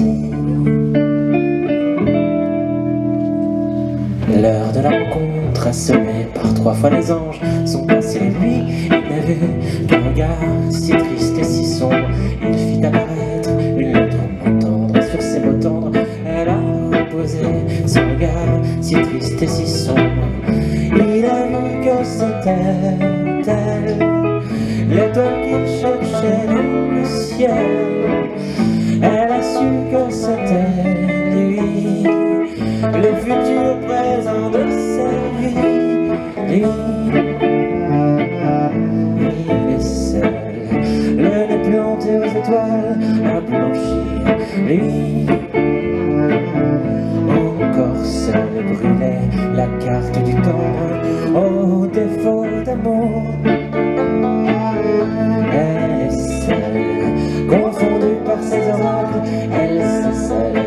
L'heure de la rencontre a sonné par 3 fois les anges sont passés, lui, il n'a vu qu'un regard si triste et si sombre. Il fit apparaître une lettre en mots tendres, et sur ces mots tendres, elle a reposé son regard si triste et si sombre. Il a vu que c'était elle, l'étoile qu'il cherchait dans le ciel. Elle a su que c'était lui, le futur présent de sa vie. Lui, il est seul, le nez planté aux étoiles à blanchir. Lui, encore seul, brûlait la carte du temps au défaut d'amour. Elle est seule, confondue par ses oracles, elle est seule,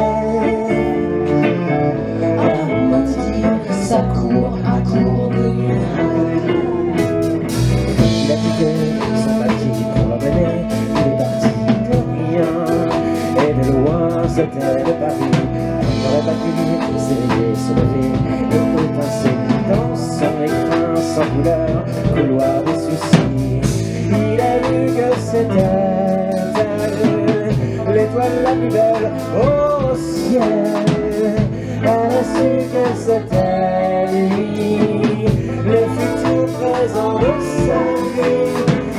elle, à moitié, sa cour à court de miracles. Il a piqué son papier pour l'emmener, il est parti de rien, et de loin c'était de Paris. Il n'aurait pas pu s'éveiller, se lever, et passer dans son écrin sans couleur, couloir de soucis. Il a vu que c'était elle, l'étoile la plus belle au ciel. Elle a su que c'était lui, le futur présent de sa vie.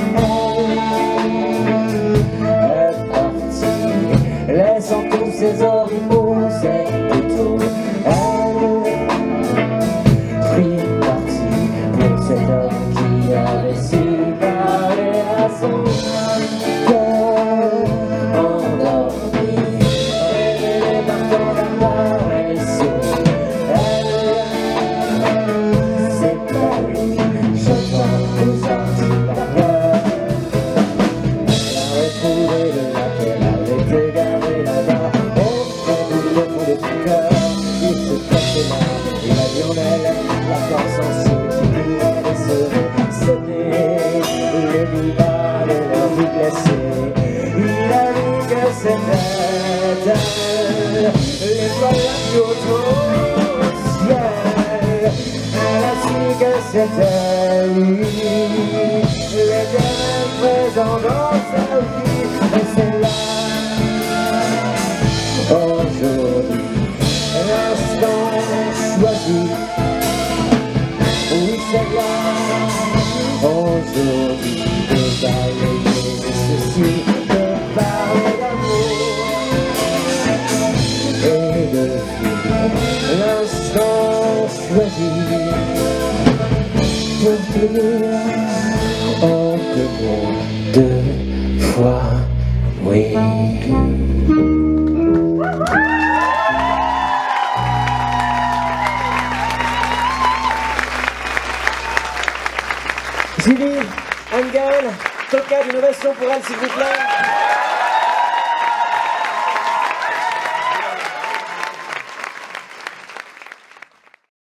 Elle est partie, laissant tous ses oripeaux, ses détours. Elle prit parti pour cet homme qui avait su parler à son cœur endormi, révélé par tant d'amour et souris. C'est pas lui, je dois vous sortir par cœur. Elle a retrouvé le lac, elle avait égaré là-bas, au fond du fond de son cœur. Il se cachait là, et la vie en elle, la force sensible qui pouvait sonner le divan de leur vie glacée. Il a vu que c'était elle, l'étoile la plus haute au ciel. Elle a su que c'était lui, l'éternel présent dans sa vie. Et c'est là, aujourd'hui, l'instant choisi. Oui, c'est là, aujourd'hui, de balayer ceci, de parler d'amour et de vivre l'instant choisi pour te dire en 2 fois oui. Julie, Angel, Toka, d'innovation pour elle s'il vous plaît.